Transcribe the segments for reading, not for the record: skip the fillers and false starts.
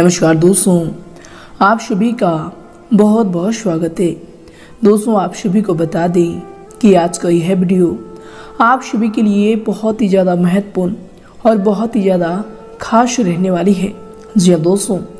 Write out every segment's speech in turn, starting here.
नमस्कार दोस्तों, आप सभी का बहुत बहुत स्वागत है। दोस्तों, आप सभी को बता दें कि आज का यह वीडियो आप सभी के लिए बहुत ही ज़्यादा महत्वपूर्ण और बहुत ही ज़्यादा खास रहने वाली है। जी हाँ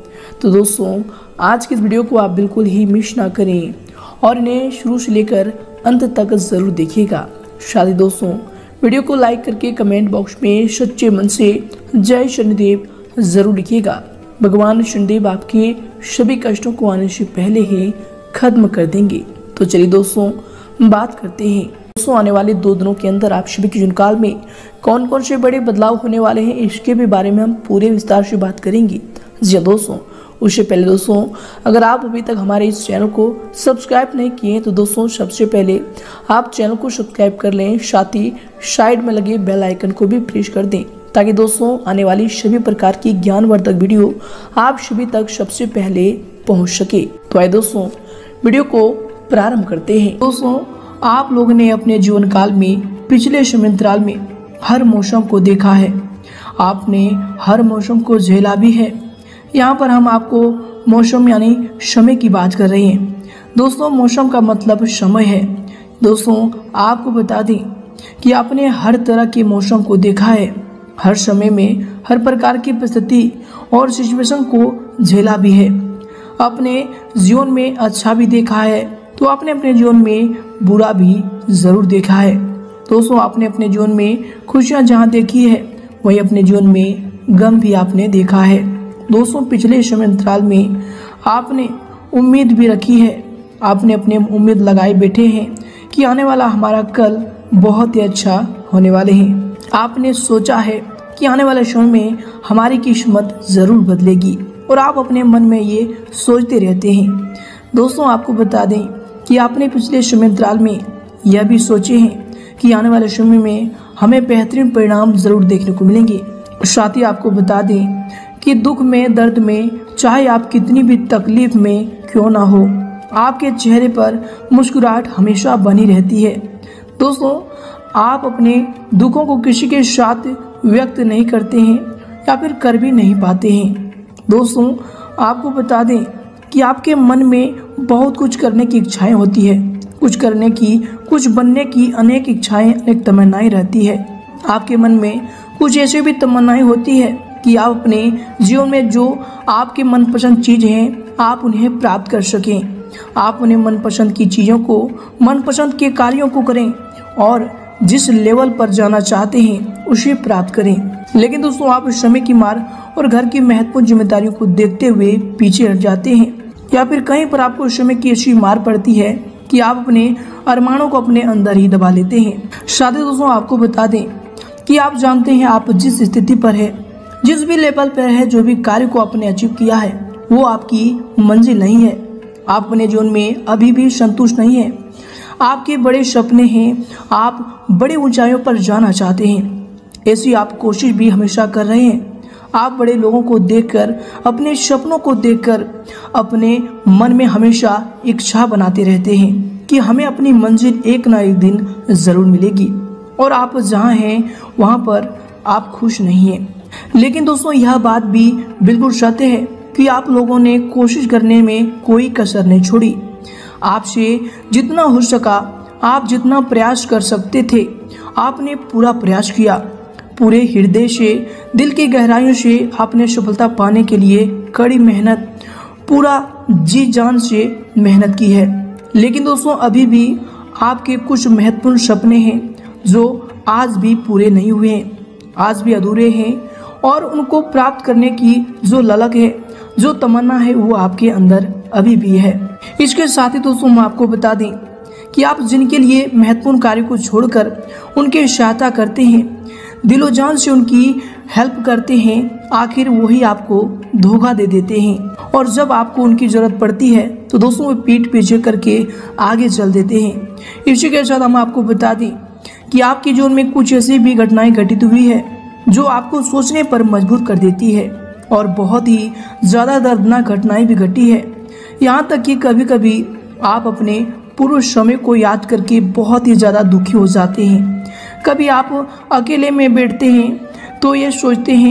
दोस्तों, आज के इस वीडियो को आप बिल्कुल ही मिस ना करें और इन्हें शुरू से लेकर अंत तक ज़रूर देखिएगा। साथ ही दोस्तों, वीडियो को लाइक करके कमेंट बॉक्स में सच्चे मन से जय शनिदेव ज़रूर लिखिएगा। भगवान शनिदेव आपके सभी कष्टों को आने से पहले ही खत्म कर देंगे। तो चलिए दोस्तों, बात करते हैं। दोस्तों, आने वाले 2 दिनों के अंदर आप सभी के जीवन काल में कौन कौन से बड़े बदलाव होने वाले हैं, इसके भी बारे में हम पूरे विस्तार से बात करेंगे। जी दोस्तों, उससे पहले दोस्तों, अगर आप अभी तक हमारे इस चैनल को सब्सक्राइब नहीं किए तो दोस्तों सबसे पहले आप चैनल को सब्सक्राइब कर लें, साथ ही साइड में लगे बेल आइकन को भी प्रेस कर दें, ताकि दोस्तों आने वाली सभी प्रकार की ज्ञानवर्धक वीडियो आप सभी तक सबसे पहले पहुंच सके। तो आइए दोस्तों, वीडियो को प्रारंभ करते हैं। दोस्तों, आप लोगों ने अपने जीवन काल में पिछले समयांतराल में हर मौसम को देखा है, आपने हर मौसम को झेला भी है। यहाँ पर हम आपको मौसम यानी समय की बात कर रहे हैं। दोस्तों, मौसम का मतलब समय है। दोस्तों, आपको बता दें कि आपने हर तरह के मौसम को देखा है, हर समय में हर प्रकार की परिस्थिति और सिचुएशन को झेला भी है। अपने जीवन में अच्छा भी देखा है तो आपने अपने जीवन में बुरा भी ज़रूर देखा है। दोस्तों, आपने अपने जीवन में खुशियां जहां देखी है, वहीं अपने जीवन में गम भी आपने देखा है। दोस्तों, पिछले समयांतराल में आपने उम्मीद भी रखी है, आपने अपने उम्मीद लगाए बैठे हैं कि आने वाला हमारा कल बहुत ही अच्छा होने वाले हैं। आपने सोचा है कि आने वाले समय में हमारी किस्मत ज़रूर बदलेगी और आप अपने मन में ये सोचते रहते हैं। दोस्तों, आपको बता दें कि आपने पिछले समयांतराल में यह भी सोचे हैं कि आने वाले समय में हमें बेहतरीन परिणाम ज़रूर देखने को मिलेंगे। साथ ही आपको बता दें कि दुख में, दर्द में, चाहे आप कितनी भी तकलीफ में क्यों ना हो, आपके चेहरे पर मुस्कुराहट हमेशा बनी रहती है। दोस्तों, आप अपने दुखों को किसी के साथ व्यक्त नहीं करते हैं या फिर कर भी नहीं पाते हैं। दोस्तों, आपको बता दें कि आपके मन में बहुत कुछ करने की इच्छाएं होती है, कुछ करने की, कुछ बनने की अनेक इच्छाएं, अनेक तमन्नाएं रहती है। आपके मन में कुछ ऐसे भी तमन्नाएं होती है कि आप अपने जीवन में जो आपके मनपसंद चीज़ हैं आप उन्हें प्राप्त कर सकें। आप उन्हें मनपसंद की चीज़ों को, मनपसंद के कार्यों को करें और जिस लेवल पर जाना चाहते हैं उसे प्राप्त करें। लेकिन दोस्तों, आप समय की मार और घर की महत्वपूर्ण जिम्मेदारियों को देखते हुए पीछे हट जाते हैं, या फिर कहीं पर आपको समय की ऐसी मार पड़ती है कि आप अपने अरमानों को अपने अंदर ही दबा लेते हैं। साथ ही दोस्तों, आपको बता दें कि आप जानते हैं आप जिस स्थिति पर है, जिस भी लेवल पर है, जो भी कार्य को आपने अचीव किया है वो आपकी मंजिल नहीं है। आप अपने जीवन में अभी भी संतुष्ट नहीं है। आपके बड़े सपने हैं, आप बड़े ऊंचाइयों पर जाना चाहते हैं, ऐसी आप कोशिश भी हमेशा कर रहे हैं। आप बड़े लोगों को देखकर, अपने सपनों को देखकर अपने मन में हमेशा इच्छा बनाते रहते हैं कि हमें अपनी मंजिल एक ना एक दिन ज़रूर मिलेगी, और आप जहाँ हैं वहाँ पर आप खुश नहीं हैं। लेकिन दोस्तों, यह बात भी बिल्कुल सत्य है कि आप लोगों ने कोशिश करने में कोई कसर नहीं छोड़ी। आपसे जितना हो सका, आप जितना प्रयास कर सकते थे, आपने पूरा प्रयास किया। पूरे हृदय से, दिल की गहराइयों से आपने सफलता पाने के लिए कड़ी मेहनत, पूरा जी जान से मेहनत की है। लेकिन दोस्तों, अभी भी आपके कुछ महत्वपूर्ण सपने हैं जो आज भी पूरे नहीं हुए हैं, आज भी अधूरे हैं, और उनको प्राप्त करने की जो ललक है, जो तमन्ना है, वो आपके अंदर अभी भी है। इसके साथ ही दोस्तों, हम आपको बता दें कि आप जिनके लिए महत्वपूर्ण कार्य को छोड़कर उनकी सहायता करते हैं, दिलो जान से उनकी हेल्प करते हैं, आखिर वही आपको धोखा दे देते हैं, और जब आपको उनकी ज़रूरत पड़ती है तो दोस्तों वो पीठ पीछे करके आगे चल देते हैं। इसी के साथ हम आपको बता दें कि आपके जीवन में कुछ ऐसी भी घटनाएं घटित हुई है जो आपको सोचने पर मजबूर कर देती है, और बहुत ही ज़्यादा दर्दनाक घटनाएं भी घटी है। यहाँ तक कि कभी कभी आप अपने पूर्व समय को याद करके बहुत ही ज़्यादा दुखी हो जाते हैं। कभी आप अकेले में बैठते हैं तो ये सोचते हैं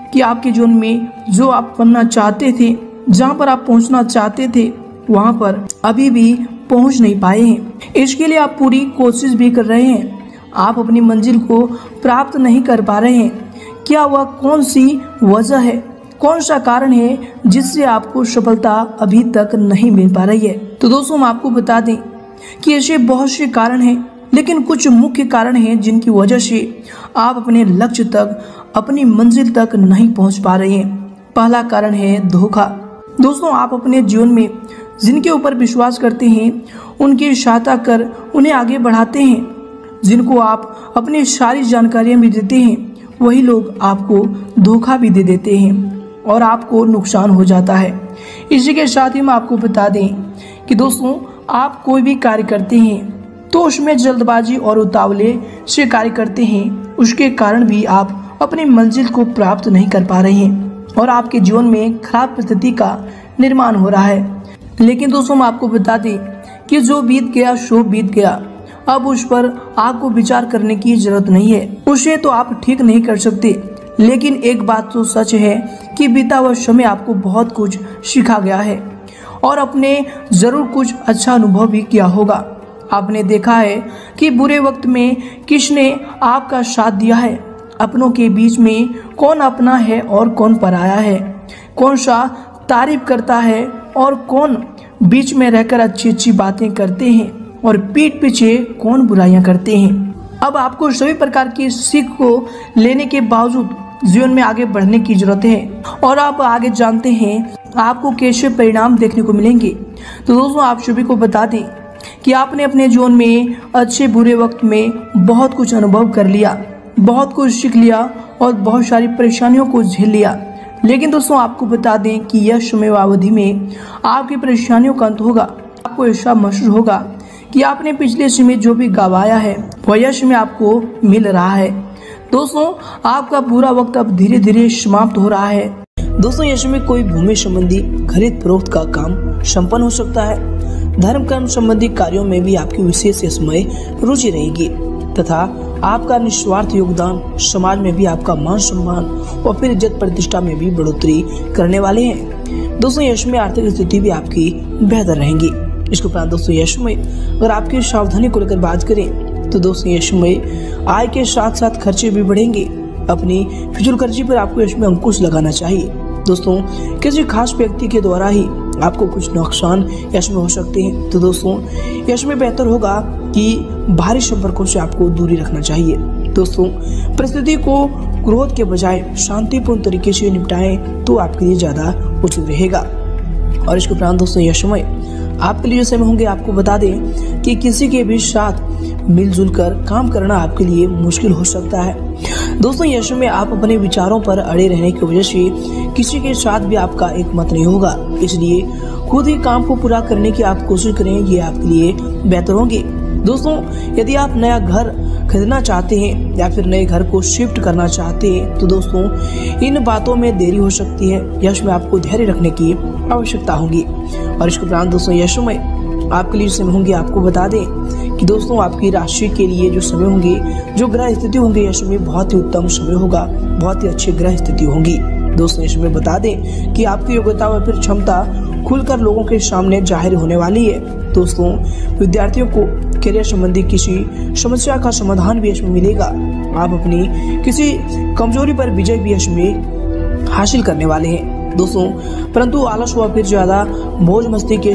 कि आपके जीवन में जो आप बनना चाहते थे, जहाँ पर आप पहुँचना चाहते थे, वहाँ पर अभी भी पहुँच नहीं पाए हैं। इसके लिए आप पूरी कोशिश भी कर रहे हैं, आप अपनी मंजिल को प्राप्त नहीं कर पा रहे हैं। क्या वह कौन सी वजह है, कौन सा कारण है जिससे आपको सफलता अभी तक नहीं मिल पा रही है? तो दोस्तों हम आपको बता दें कि ऐसे बहुत से कारण हैं, लेकिन कुछ मुख्य कारण हैं जिनकी वजह से आप अपने लक्ष्य तक, अपनी मंजिल तक नहीं पहुंच पा रहे हैं। पहला कारण है धोखा। दोस्तों आप अपने जीवन में जिनके ऊपर विश्वास करते हैं, उनकी सहायता कर उन्हें आगे बढ़ाते हैं, जिनको आप अपनी सारी जानकारियां भी देते हैं, वही लोग आपको धोखा भी दे देते हैं और आपको नुकसान हो जाता है। इसी के साथ ही मैं आपको बता दें कि दोस्तों आप कोई भी कार्य करते हैं तो उसमें जल्दबाजी और उतावले से कार्य करते हैं, उसके कारण भी आप अपनी मंजिल को प्राप्त नहीं कर पा रहे हैं और आपके जीवन में खराब परिस्थिति का निर्माण हो रहा है। लेकिन दोस्तों मैं आपको बता दें कि जो बीत गया सो बीत गया, अब उस पर आपको विचार करने की जरूरत नहीं है। उसे तो आप ठीक नहीं कर सकते, लेकिन एक बात तो सच है कि बीता हुआ समय आपको बहुत कुछ सिखा गया है और आपने जरूर कुछ अच्छा अनुभव भी किया होगा। आपने देखा है कि बुरे वक्त में किसने आपका साथ दिया है, अपनों के बीच में कौन अपना है और कौन पराया है, कौन सा तारीफ करता है और कौन बीच में रहकर अच्छी अच्छी बातें करते हैं और पीठ पीछे कौन बुराइयां करते हैं। अब आपको सभी प्रकार की सीख को लेने के बावजूद जीवन में आगे बढ़ने की जरूरत है और आप आगे जानते हैं आपको कैसे परिणाम देखने को मिलेंगे। तो दोस्तों आप सभी को बता दें कि आपने अपने जीवन में अच्छे बुरे वक्त में बहुत कुछ अनुभव कर लिया, बहुत कुछ सीख लिया और बहुत सारी परेशानियों को झेल लिया। लेकिन दोस्तों आपको बता दें कि यह समयावधि में आपकी परेशानियों का अंत होगा। आपको ऐसा महसूस होगा कि आपने पिछले समय जो भी गवाया है वह यश में आपको मिल रहा है। दोस्तों आपका बुरा वक्त अब धीरे धीरे समाप्त हो रहा है। दोस्तों यश में कोई भूमि संबंधी खरीद फरोख्त का काम संपन्न हो सकता है। धर्म कर्म संबंधी कार्यों में भी आपकी विशेष समय रुचि रहेगी तथा आपका निस्वार्थ योगदान समाज में भी आपका मान सम्मान और फिर इज्जत प्रतिष्ठा में भी बढ़ोतरी करने वाले हैं। दोस्तों यश में आर्थिक स्थिति भी आपकी बेहतर रहेंगी। इसके उपरांत दोस्तों यश में अगर आपकी सावधानी को लेकर बात करें तो दोस्तों यश में आय के साथ साथ खर्चे भी बढ़ेंगे। अपनी फिजूल खर्ची पर आपको यश में अंकुश लगाना चाहिए। दोस्तों किसी खास व्यक्ति के द्वारा ही आपको कुछ नुकसान यश में हो सकते हैं। तो दोस्तों यश में बेहतर होगा कि भारी संपर्कों से आपको दूरी रखना चाहिए। दोस्तों परिस्थिति को क्रोध के बजाय शांतिपूर्ण तरीके से निपटाएं तो आपके लिए ज्यादा उचित रहेगा। और इसके उपरांत दोस्तों यश में आपके लिए जो समय होंगे आपको बता दें कि किसी के भी साथ मिलजुल कर काम करना आपके लिए मुश्किल हो सकता है। दोस्तों यश में आप अपने विचारों पर अड़े रहने की वजह से किसी के साथ भी आपका एक मत नहीं होगा, इसलिए खुद ही काम को पूरा करने की आप कोशिश करें, ये आपके लिए बेहतर होंगे। दोस्तों यदि आप नया घर खरीदना चाहते हैं या फिर नए घर को शिफ्ट करना चाहते हैं तो दोस्तों इन बातों में देरी हो सकती है। यश में आपको धैर्य रखने की आवश्यकता होगी। और इसके उपरांत दोस्तों यश में आपके लिए समय होंगे आपको बता दें कि दोस्तों आपकी राशि के लिए जो समय होंगे, जो ग्रह स्थिति होंगे यश में बहुत ही उत्तम समय होगा, बहुत ही अच्छी ग्रह स्थिति होंगी। दोस्तों इसमें बता दें कि आपकी योग्यता व फिर क्षमता खुलकर लोगों के सामने जाहिर होने वाली है। दोस्तों विद्यार्थियों को करियर संबंधी किसी समस्या का समाधान भी इसमें मिलेगा। आप अपनी किसी कमजोरी पर विजय भी इसमें हासिल करने वाले हैं। दोस्तों परंतु आलस व फिर ज्यादा मौज मस्ती के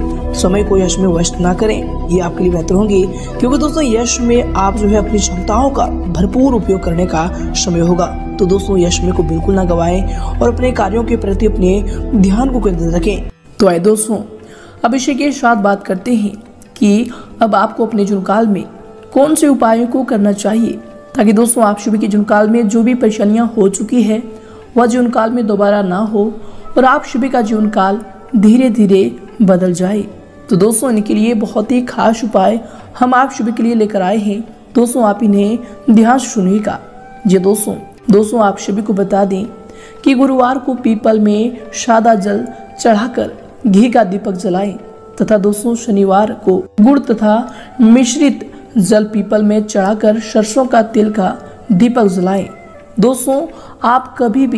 समय को यश में व्यस्त ना करें, ये आपके लिए बेहतर होंगे, क्योंकि दोस्तों यश में आप जो है अपनी क्षमताओं का भरपूर उपयोग करने का समय होगा। तो दोस्तों यश में को बिल्कुल ना गवाएं और अपने कार्यों के प्रति अपने ध्यान को केंद्रित रखें। तो आइए दोस्तों अब इसी के साथ बात करते हैं कि अब आपको अपने जीवन काल में कौन से उपायों को करना चाहिए ताकि दोस्तों आप सभी के जीवन काल में जो भी परेशानियां हो चुकी है वह जीवन काल में दोबारा ना हो और आप सभी का जीवन काल धीरे धीरे बदल जाए। तो दोस्तों इनके लिए बहुत ही खास उपाय हम आप सभी के लिए लेकर आए हैं। दोस्तों आप इन्हें ध्यान से सुनिएगा। जी दोस्तों आप सभी को बता दें कि गुरुवार को पीपल में सादा जल चढ़ाकर घी का दीपक जलाएं तथा दोस्तों शनिवार को गुड़ तथा मिश्रित जल पीपल में चढ़ाकर सरसों का तेल का दीपक जलाएं। दोस्तों आप कभी भी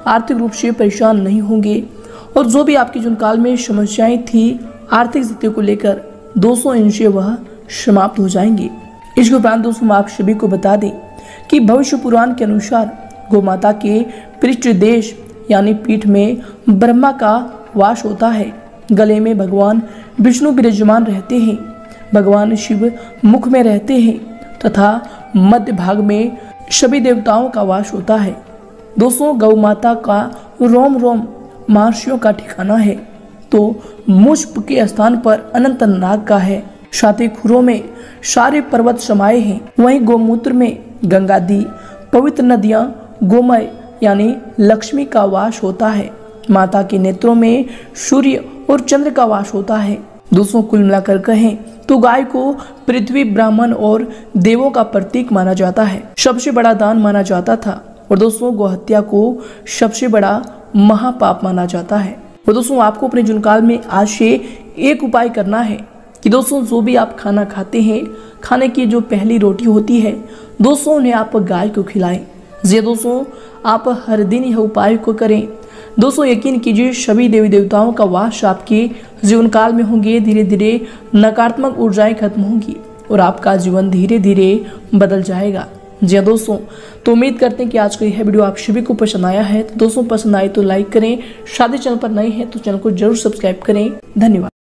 आर्थिक रूप से परेशान नहीं होंगे और जो भी आपके जीवन काल में समस्याएं थी आर्थिक स्थिति को लेकर दोस्तों इनसे वह समाप्त हो जाएंगे। इसके उपरांत दोस्तों आप सभी को बता दें कि भविष्य पुराण के अनुसार गौ माता के पृष्ठ देश यानी पीठ में ब्रह्मा का वास होता है। गले में भगवान विष्णु विराजमान रहते हैं, भगवान शिव मुख में रहते हैं तथा मध्य भाग में सभी देवताओं का वास होता है। दोस्तों गौ माता का रोम रोम महर्षियों का ठिकाना है तो मुझ के स्थान पर अनंत नाग का है। साथ ही खुरों में सारे पर्वत समाये हैं। वहीं गौमूत्र में गंगादि पवित्र नदियां गोमय यानी लक्ष्मी का वास होता है। माता के नेत्रों में सूर्य और चंद्र का वास होता है। दोस्तों कुल मिलाकर कहें तो गाय को पृथ्वी ब्राह्मण और देवों का प्रतीक माना जाता है, सबसे बड़ा दान माना जाता था। और दोस्तों गौहत्या को सबसे बड़ा महापाप माना जाता है। और दोस्तों आपको अपने जीवन काल में आज से एक उपाय करना है कि दोस्तों जो भी आप खाना खाते हैं, खाने की जो पहली रोटी होती है दोस्तों उन्हें आप गाय को खिलाएं। ये दोस्तों आप हर दिन यह उपाय को करें। दोस्तों यकीन कीजिए सभी देवी देवताओं का वास आपके जीवन काल में होंगे। धीरे धीरे नकारात्मक ऊर्जाएं खत्म होंगी और आपका जीवन धीरे धीरे बदल जाएगा। जी दोस्तों तो उम्मीद करते हैं कि आज का यह वीडियो आप सभी को पसंद आया है। तो दोस्तों पसंद आए तो लाइक करें, शादी चैनल पर नए हैं तो चैनल को जरूर सब्सक्राइब करें। धन्यवाद।